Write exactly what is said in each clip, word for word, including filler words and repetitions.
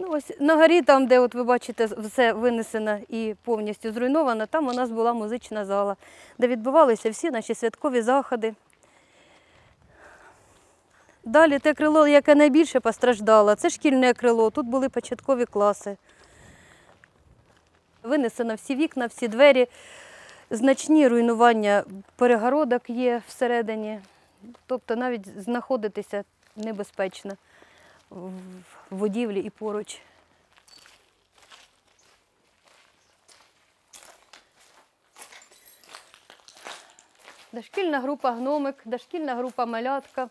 Ну, ось на горі, там, де от ви бачите, все винесено і повністю зруйновано, там у нас була музична зала, де відбувалися всі наші святкові заходи. Далі те крило, яке найбільше постраждало, це шкільне крило, тут були початкові класи. Винесено всі вікна, всі двері, значні руйнування перегородок є всередині, тобто навіть знаходитися небезпечно в будівлі і поруч. Дошкільна група «Гномик», дошкільна група «Малятка»,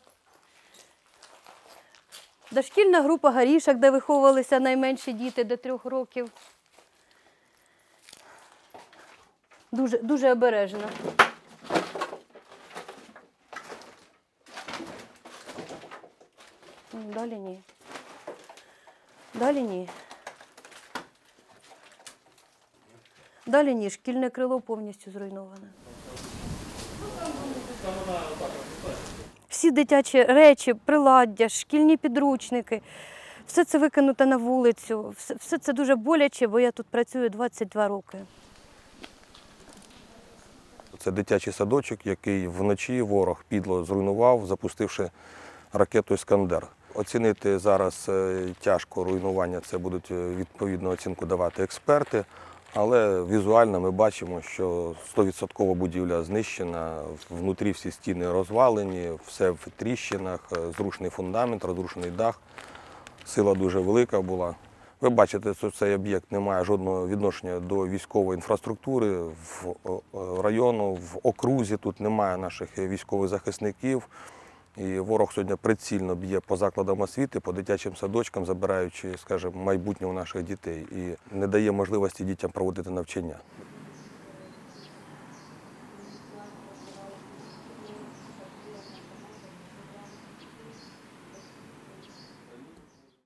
дошкільна група «Горішок», де виховувалися найменші діти до трьох років. Дуже, дуже обережно. Далі ні. Далі ні. Далі ні. Шкільне крило повністю зруйноване. Всі дитячі речі, приладдя, шкільні підручники, все це викинуто на вулицю. Все, все це дуже боляче, бо я тут працюю двадцять два роки. Це дитячий садочок, який вночі ворог підло зруйнував, запустивши ракету «Іскандер». Оцінити зараз тяжко руйнування, це будуть відповідну оцінку давати експерти, але візуально ми бачимо, що сто відсотків будівля знищена, внутрі всі стіни розвалені, все в тріщинах, зрушений фундамент, розрушений дах, сила дуже велика була. Ви бачите, що цей об'єкт не має жодного відношення до військової інфраструктури, в району, в окрузі тут немає наших військових захисників. І ворог сьогодні прицільно б'є по закладам освіти, по дитячим садочкам, забираючи, скажімо, майбутнє у наших дітей і не дає можливості дітям проводити навчання.